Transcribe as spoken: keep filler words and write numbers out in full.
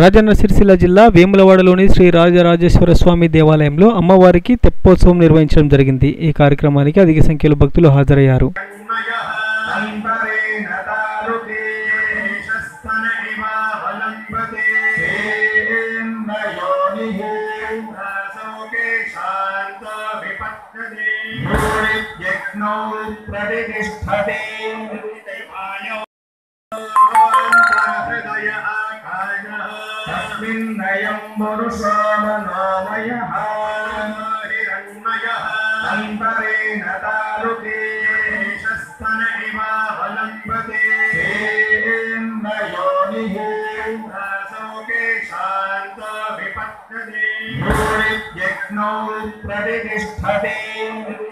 రాజన్న సిరిసిల్ల జిల్లా వేములవాడలోని శ్రీ రాజరాజేశ్వర స్వామి దేవాలయంలో అమ్మవారికి తెప్పోత్సవం నిర్వహించడం జరిగింది। ఈ కార్యక్రమానికి అధిక సంఖ్యలో భక్తులు హాజరయ్యారు। तस्मिन्नयं पुरुषोमनोमयः हिरण्मयः अन्तरेण तालुके शस्तन इवावलम्बते तेन्द्रयोनिः रासोके शान्तो विपत्यते भूरित्यग्नौ प्रतिष्ठते।